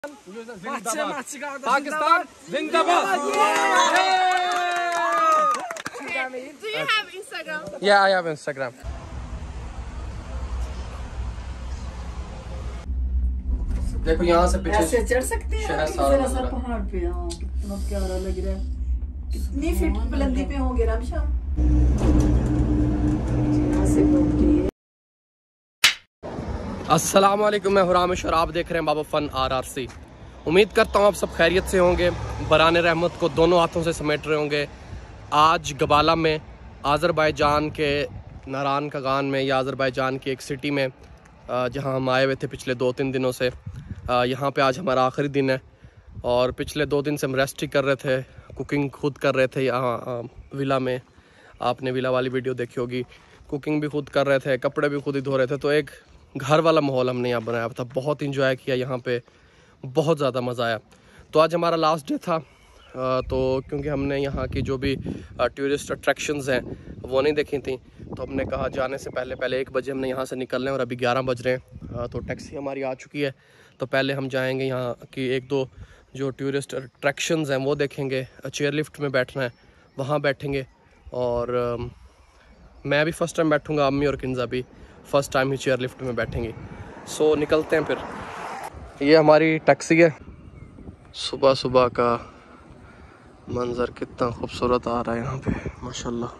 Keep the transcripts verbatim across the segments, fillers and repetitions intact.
पाकिस्तान जिंदाबाद। Do you have Instagram? Yeah, I have Instagram. देखो यहाँ से पीछे ऐसे चढ़ सकते हैं शहर जरा सा पहाड़ पे। हाँ, कितना प्यारा लग रहा है। कितनी फीट बुलंदी पे होंगे रामशा? यहाँ से घूम के अस्सलाम वालेकुम, मैं हुरामिश और आप देख रहे हैं Baba fun R R C. उम्मीद करता हूँ आप सब खैरियत से होंगे, बरान रहमत को दोनों हाथों से समेट रहे होंगे। आज गबाला में आज़रबाईजान के नारान कागान में या आज़रबाईजान की एक सिटी में जहाँ हम आए हुए थे पिछले दो तीन दिनों से, यहाँ पे आज हमारा आखिरी दिन है। और पिछले दो दिन से हम रेस्ट ही कर रहे थे, कुकिंग खुद कर रहे थे यहाँ विला में। आपने विला वाली वीडियो देखी होगी। कुकिंग भी खुद कर रहे थे, कपड़े भी खुद ही धो रहे थे। तो एक घर वाला माहौल हमने यहाँ बनाया था, बहुत इंजॉय किया यहाँ पे, बहुत ज़्यादा मज़ा आया। तो आज हमारा लास्ट डे था, तो क्योंकि हमने यहाँ की जो भी टूरिस्ट अट्रैक्शंस हैं वो नहीं देखी थी, तो हमने कहा जाने से पहले पहले एक बजे हमने यहाँ से निकलना है और अभी ग्यारह बज रहे हैं। तो टैक्सी हमारी आ चुकी है, तो पहले हम जाएंगे यहाँ की एक दो जो टूरिस्ट अट्रैक्शंस हैं वो देखेंगे। चेयर लिफ्ट में बैठना है, वहाँ बैठेंगे। और मैं भी फ़र्स्ट टाइम बैठूँगा, अम्मी और किंजा भी फ़र्स्ट टाइम ही चेयर लिफ्ट में बैठेंगी। सो निकलते हैं फिर। ये हमारी टैक्सी है। सुबह सुबह का मंज़र कितना खूबसूरत आ रहा है यहाँ पे, माशाल्लाह।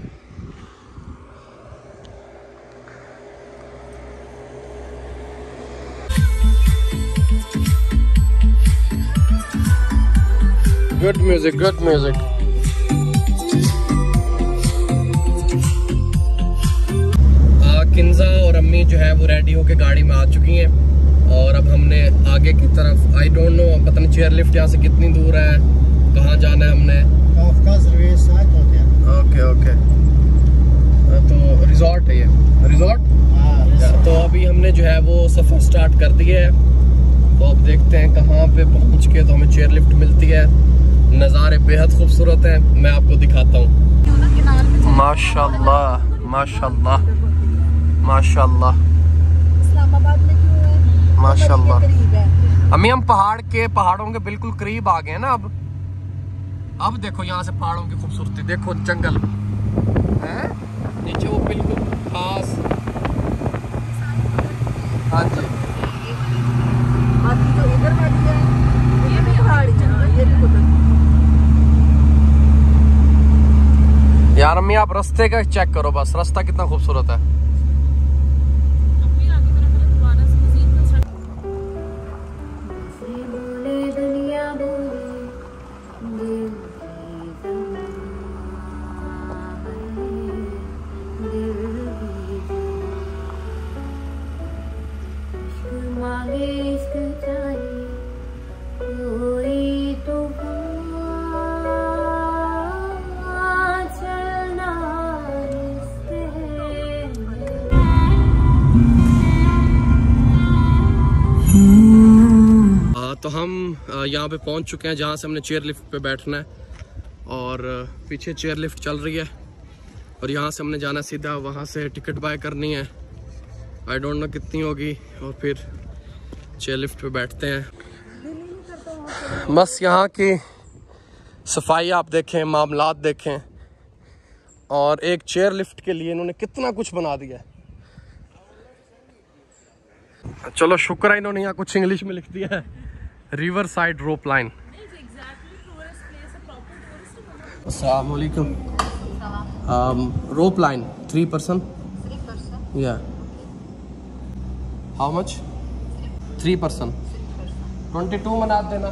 Good music, good music. Kinza और अम्मी जो है वो रेडी होके गाड़ी में आ चुकी हैं और अब हमने आगे की तरफ, आई डोंट नो, पता नहीं चेयर लिफ्ट यहाँ से कितनी दूर है, कहाँ जाना है हमने। ओके ओके, तो रिजॉर्ट है ये, रिजॉर्ट। तो अभी हमने जो है वो सफ़र स्टार्ट कर दिया है। तो अब देखते हैं कहाँ पे पहुँच के तो हमें चेयर लिफ्ट मिलती है। नज़ारे बेहद खूबसूरत हैं, मैं आपको दिखाता हूँ। माशाल्लाह माशाल्लाह माशाल्लाह इस्लामाबाद में क्यों है? माशाल्लाह। अम्मी हम पहाड़ के पहाड़ों के बिल्कुल करीब आ गए हैं ना। अब अब देखो यहाँ से पहाड़ों की खूबसूरती देखो, जंगल है नीचे वो बिल्कुल खास। हाँ जी, बाकी तो इधर वाली है, ये भी पहाड़ी है, ये भी खुद। यार अम्मी आप रास्ते का चेक करो बस, रास्ता कितना खूबसूरत है। तो हम यहाँ पे पहुँच चुके हैं जहाँ से हमने चेयर लिफ्ट पे बैठना है। और पीछे चेयर लिफ्ट चल रही है और यहाँ से हमने जाना सीधा, वहाँ से टिकट बाय करनी है, आई डोंट नो कितनी होगी, और फिर चेयर लिफ्ट पे बैठते हैं। बस यहाँ की सफाई आप देखें, मामलात देखें, और एक चेयर लिफ्ट के लिए इन्होंने कितना कुछ बना दिया है। चलो शुक्र है इन्होंने यहाँ कुछ इंग्लिश में लिख दिया है, रिवर साइड रोप लाइन। अस्सलाम वालेकुम। रोप लाइन थ्री पर्सन या how much? Three person twenty two मना देना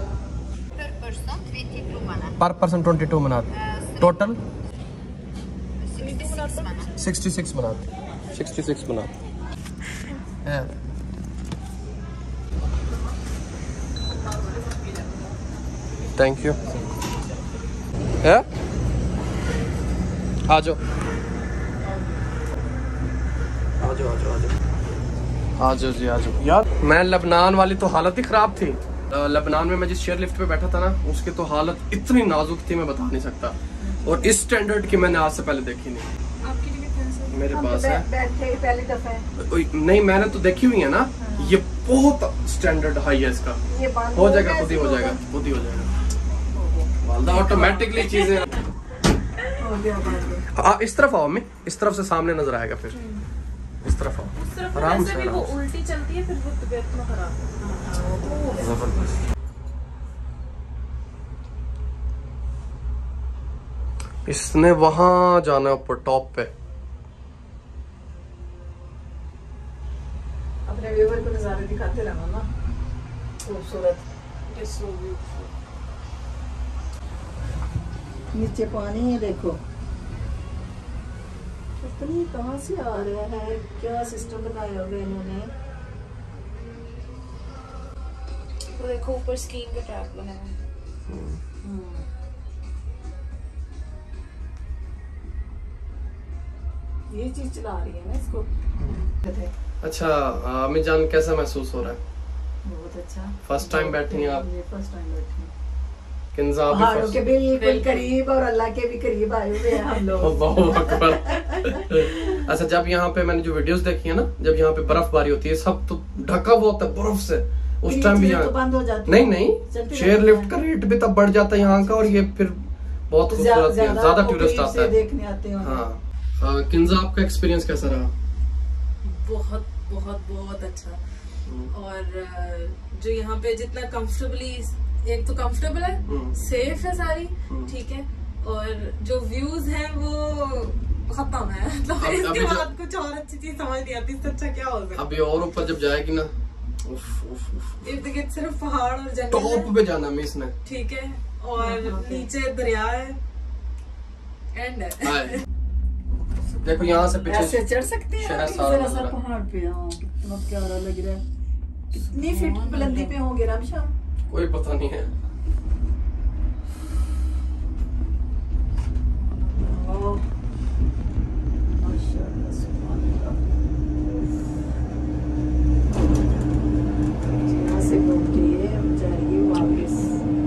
पर पर्सन, ट्वेंटी टू मना टोटल सिक्सटी सिक्स मना सिक्सटी सिक्स मना। Thank you. है आ जाओ आ जाओ आ जाओ आ जाओ आ जाओ जी आ जाओ। यार मैं लबनान वाली तो हालत ही ख़राब थी। लबनान में मैं जिस चेयर लिफ्ट पे बैठा था ना, उसकी तो हालत इतनी नाजुक थी मैं बता नहीं सकता। और इस स्टैंडर्ड की मैंने आज से पहले देखी नहीं। आपके लिए मेरे पास है, पहली दफा है। नहीं मैंने तो देखी हुई है ना, ये बहुत स्टैंडर्ड हाई है इसका। ये बंद हो जाएगा, गया, खुद ही हो ऐसे जाएगा, होगा। खुद ही हो जाएगा वालदा, ऑटोमेटिकली चीजें। हो गया बंद। आ, इस तरफ आओ, मैं इस तरफ से सामने नजर आएगा, फिर इस तरफ आओ, उस तरफ आराम वैसे से, भी वो आराम से। उल्टी चलती है, फिर वो तबीयत में खराब। जबरदस्त। इसने वहां जाना ऊपर टॉप पे। अपने व्यूवर को नजारे दिखाते रहना ना, खूबसूरत। नीचे पानी है देखो, पता नहीं कहाँ से आ रहा है, क्या सिस्टम बनाया होगा इन्होंने। वो देखो ऊपर स्कीइंग का ट्रैक बना है। ये चीज चला रही है ना इसको। अच्छा अमित जान, कैसा महसूस हो रहा है? बहुत अच्छा। फर्स्ट टाइम बैठी हैं आप? फर्स्ट टाइम बैठी हैं। किंजा भी पहाड़ों first- के बिल्कुल करीब और अल्लाह के भी करीब आए हुए हैं हम लोग। अल्लाहु अकबर। अच्छा, जब यहाँ पे मैंने जो वीडियोस देखी है ना, जब यहाँ पे बर्फबारी होती है, सब तो ढका हुआ होता है बर्फ से, उस टाइम भी तो यहाँ बंद हो जाती नहीं है। नहीं चलती चेयर रहती लिफ्ट है। का रेट भी तब बढ़ जाता है यहाँ का, और ये फिर बहुत खूबसूरत, ज्यादा टूरिस्ट आता है। देखने आते हैं। हाँ अ, किंजा, आपका एक्सपीरियंस कैसा रहा? बहुत बहुत बहुत अच्छा। और अ, जो यहाँ पे जितना कंफर्टेबली, एक तो कंफर्टेबल है, हम्म। सेफ है सारी, हम्म। ठीक है, और जो व्यूज हैं वो खत्म है। मतलब अभी- इसके अभी जो- बाद कुछ और अच्छी चीज समझ नहीं आती, इससे अच्छा क्या हो सकता है। अभी और ऊपर जब जाएगी ना, उफ, उफ, उफ, इर्द गिर्द सिर्फ पहाड़ और जंगल टॉप है, पे जाना है इसने। ठीक है, और हाँ, हाँ, नीचे दरिया है, एंड है। हाय। देखो यहाँ से पीछे ऐसे चढ़ सकते हैं शहर आप, सारा जरा सा नजारा। पहाड़ पे। हाँ, कितना प्यारा लग रहा है। कितनी फीट बुलंदी पे होंगे रामशा? कोई पता नहीं है। ओह, माशाअल्लाह, सुभान अल्लाह। यहाँ से घूम के ये हम जाएंगे वापस।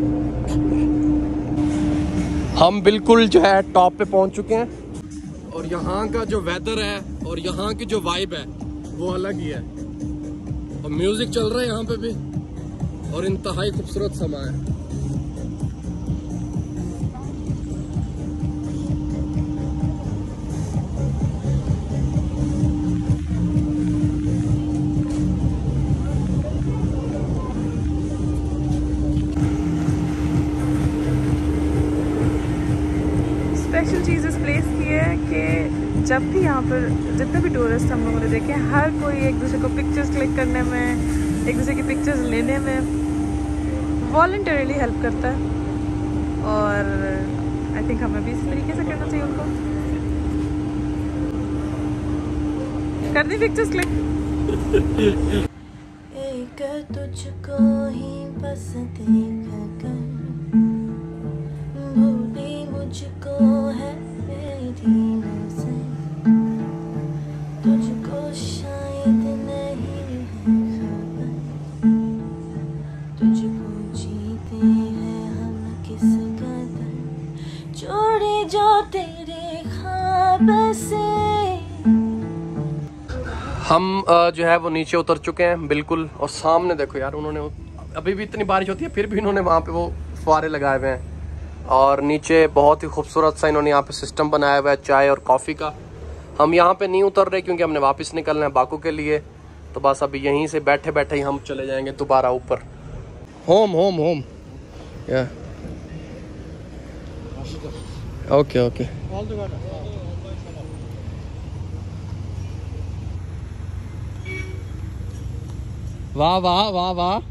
हम बिल्कुल जो है टॉप पे पहुंच चुके हैं, और यहाँ का जो वेदर है और यहाँ की जो वाइब है वो अलग ही है, और म्यूजिक चल रहा है यहाँ पे भी, और इंतहाई खूबसूरत समा है। स्पेशल चीज़ इस प्लेस की है कि जब भी यहाँ पर जितने भी टूरिस्ट हम लोगों ने देखे, हर कोई एक दूसरे को पिक्चर्स क्लिक करने में, एक दूसरे की पिक्चर्स लेने में वॉलंटरीली हेल्प करता है, और आई थिंक हमें भी इस तरीके से करना चाहिए। उनको कर दी पिक्चर्स क्लिक। एक तुझको ही बस देख कर भूली मुझको है मेरी नज़र, तुझको शायद नहीं है खबर, तुझको जीते हैं हम किस कदर, जोड़ी जो तेरे ख्वाब से। हम अ, जो है वो नीचे उतर चुके हैं बिल्कुल, और सामने देखो यार, उन्होंने अभी भी इतनी बारिश होती है फिर भी इन्होंने वहाँ पे वो फुहारे लगाए हुए हैं, और नीचे बहुत ही खूबसूरत सा इन्होंने यहाँ पे सिस्टम बनाया हुआ है चाय और कॉफ़ी का। हम यहाँ पे नहीं उतर रहे क्योंकि हमने वापस निकलना है बाकू के लिए, तो बस अभी यहीं से बैठे बैठे ही हम चले जाएंगे दोबारा ऊपर। होम होम होम या ओके ओके। वाह वाह वाह वाह।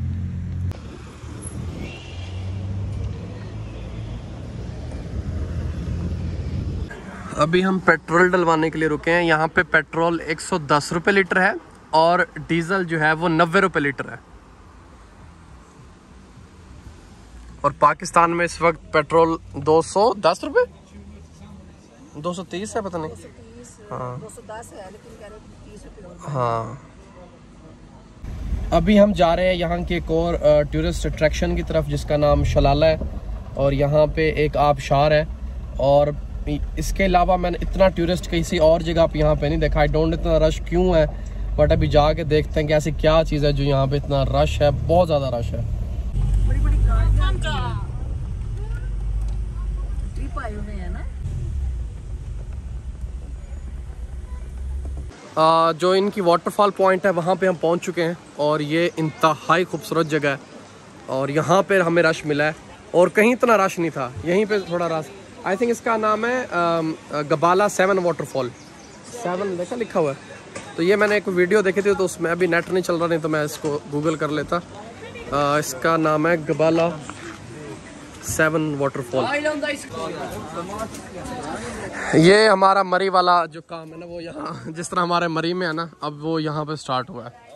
अभी हम पेट्रोल डलवाने के लिए रुके हैं। यहाँ पे पेट्रोल एक सौ दस रुपये लीटर है और डीजल जो है वो नब्बे रुपये लीटर है, और पाकिस्तान में इस वक्त पेट्रोल दो सौ दस रुपये दो सौ तीस है, पता नहीं। हाँ दो सौ दस है लेकिन कह रहे हैं तीस रुपये। हाँ, अभी हम जा रहे हैं यहाँ के एक और टूरिस्ट अट्रैक्शन की तरफ जिसका नाम शलाला है, और यहाँ पे एक आबशार है, और इसके अलावा मैंने इतना टूरिस्ट किसी और जगह पे यहाँ पे नहीं देखा। आई डोंट इतना रश क्यों है, बट अभी जाके देखते हैं कि ऐसी क्या चीज़ है जो यहाँ पे इतना रश है, बहुत ज़्यादा रश है। बड़ी बड़ी गाड़ियां ट्रिप आए हुए हैं ना। आ, जो इनकी वाटरफॉल पॉइंट है वहाँ पे हम पहुँच चुके हैं और ये इंतहाई खूबसूरत जगह है और यहाँ पे हमें रश मिला है और कहीं इतना रश नहीं था, यहीं पे थोड़ा रश। आई थिंक इसका नाम है आ, गबाला सेवन वाटरफॉल, सेवन देखा लिखा हुआ है। तो ये मैंने एक वीडियो देखी थी तो उसमें अभी नेट नहीं चल रहा, नहीं तो मैं इसको गूगल कर लेता। आ, इसका नाम है गबाला सेवन वाटरफॉल। ये हमारा मरी वाला जो काम है ना वो यहाँ जिस तरह हमारे मरी में है ना, अब वो यहाँ पे स्टार्ट हुआ है।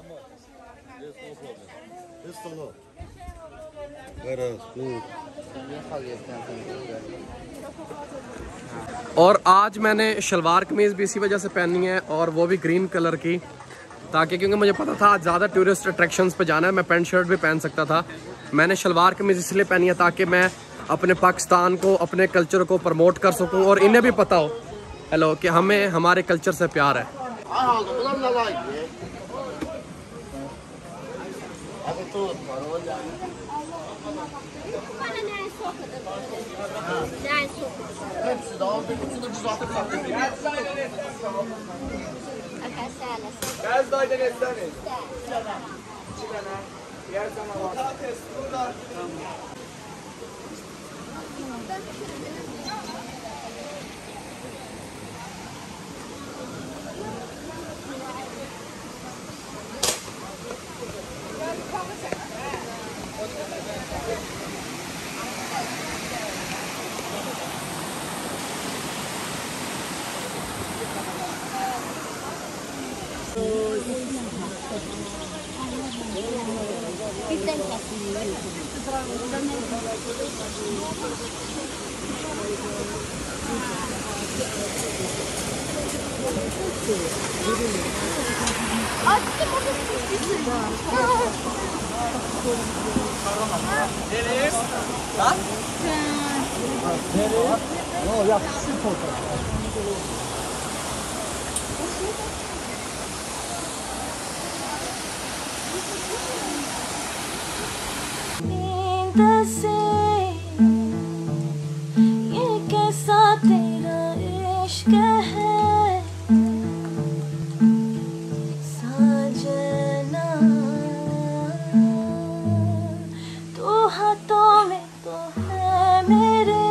और आज मैंने शलवार कमीज भी इसी वजह से पहनी है और वो भी ग्रीन कलर की, ताकि क्योंकि मुझे पता था आज ज़्यादा टूरिस्ट अट्रैक्शंस पे जाना है, मैं पैंट शर्ट भी पहन सकता था। मैंने शलवार कमीज इसलिए पहनी है ताकि मैं अपने पाकिस्तान को, अपने कल्चर को प्रमोट कर सकूं और इन्हें भी पता हो हेलो कि हमें हमारे कल्चर से प्यार है। नींद से ये कैसा तेरा इश्क है साजना, तू हाथों में तो है मेरे,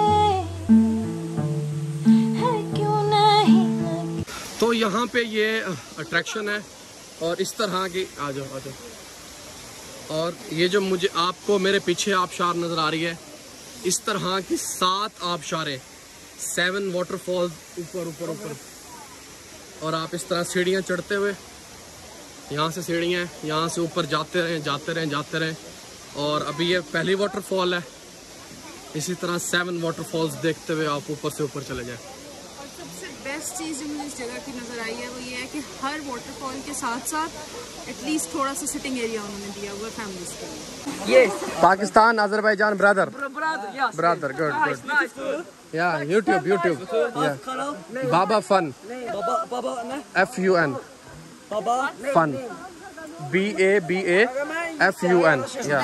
है क्यों नहीं। तो यहाँ पे ये अट्रैक्शन है और इस तरह की, आ जाओ आ जाओ। और ये जो मुझे आपको मेरे पीछे आबशार नज़र आ रही है, इस तरह की सात आबशारें, सेवन वाटरफॉल्स ऊपर ऊपर ऊपर। और आप इस तरह सीढ़ियाँ चढ़ते हुए, यहाँ से सीढ़ियाँ यहाँ से ऊपर जाते रहें जाते रहें जाते रहें। और अभी ये पहली वाटरफॉल है, इसी तरह सेवन वाटरफॉल्स देखते हुए आप ऊपर से ऊपर चले जाएं। बेस्ट चीज़ जो मुझे इस जगह की नज़र आई है वो ये है कि हर वाटरफॉल के साथ साथ एटलीस्ट थोड़ा सा सिटिंग एरिया उन्होंने दिया हुआ है फैमिलीज के लिए। Pakistan Azerbaijan brother brother good good yeah YouTube YouTube yeah Baba fun F U N fun B A B A F U N yeah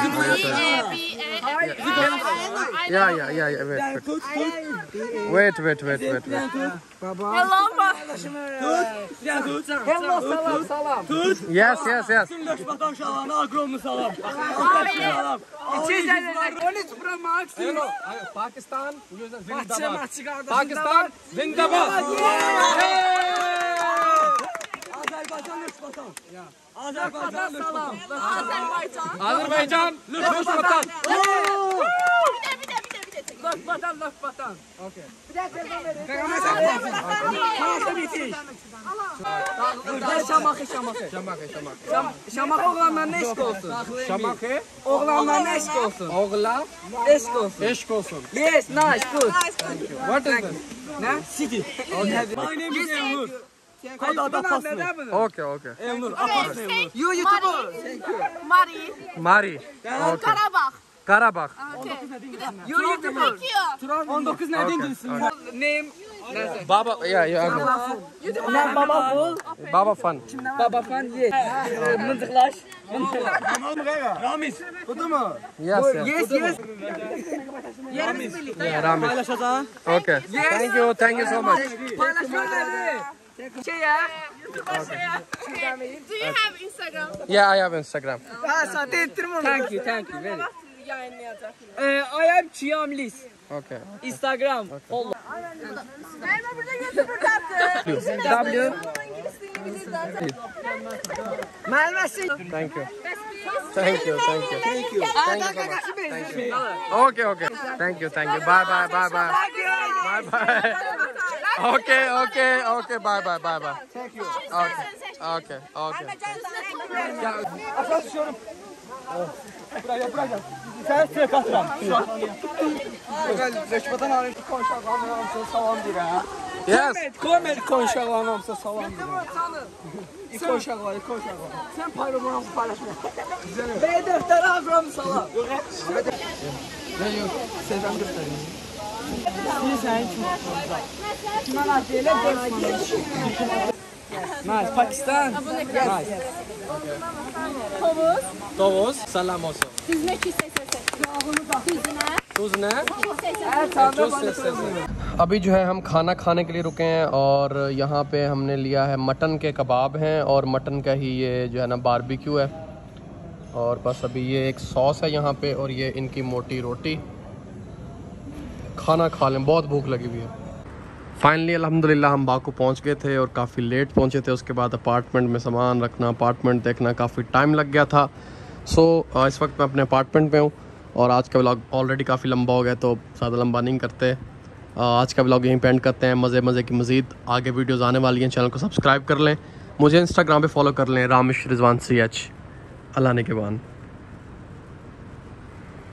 yeah yeah yeah yeah wait wait wait wait wait yes yes yes Pakistan Pakistan zindabad Azerbaycan Nursultan Nursultan Nursultan okay Şamakı şamakı şamakı şamakı şamakı oğlanlar ne eşk olsun şamakı oğlanlar ne eşk olsun oğlan eşk olsun eşk olsun yes nice good what is this ne city my name is Emur okay okay Emur apas Emur you YouTuber thank you Mari Mari Karabağ Karabağ you YouTuber on dokuz nereden geliyorsun? name Baba, yeah, yeah. Baba Ful. Baba Fun. Baba Fun ye. Mıntıklaş. Ramiz. Kutu mu? Yes, yes. Yes yes. Yeah, Ramiz. Paylaşacağım. Okay. Thank you, thank you so much. Paylaşma verdi. Şey ya. Do you have Instagram? Yeah, I have Instagram. Ha sahte ettirme onu. Thank you thank you very. Yayınlayacak. Ee, I am Chiamlis. Okay. Instagram. Follow. Merhaba burada YouTuber kaptı. W. Malmesi. Thank you. Thank you, thank you. Thank you. Thank you so much. Thank you. Okay, okay. Thank you, thank you. Bye, bye, bye, bye. Bye, bye. Okay, okay, okay. Bye, bye, bye, bye. Thank you. Okay, okay, okay. Buraya buraya. Sen tek atram. Reşmetan abi konuşalım salam dir ha. Yes. Komel konuşalım salam dir. Konuşalım, konuşalım. Sen paylaşma paylaşma. Ve defter Avram Salam. Ne yok? Sezen göstereyim. Nice. Pakistan. Nice. Tovuz. Salam olsun. Düzme ki sesi. Düzme. Tuz ne? Tamam. अभी जो है हम खाना खाने के लिए रुके हैं और यहाँ पे हमने लिया है मटन के कबाब हैं और मटन का ही ये जो है ना बारबेक्यू है और बस अभी ये एक सॉस है यहाँ पे और ये इनकी मोटी रोटी। खाना खा लें, बहुत भूख लगी हुई है। फाइनली अल्हम्दुलिल्लाह हम बाकू पहुँच गए थे और काफ़ी लेट पहुँचे थे। उसके बाद अपार्टमेंट में सामान रखना, अपार्टमेंट देखना, काफ़ी टाइम लग गया था। सो इस वक्त मैं अपने अपार्टमेंट में हूँ और आज का व्लॉग ऑलरेडी काफ़ी लंबा हो गया तो ज़्यादा लंबा नहीं करते। आज का व्लॉग यहीं पे एंड करते हैं। मज़े मज़े की मज़ीद आगे वीडियोज़ आने वाली हैं। चैनल को सब्सक्राइब कर लें, मुझे इंस्टाग्राम पे फॉलो कर लें, रामिश रिजवान सी एच। अल्लाह ने के बान।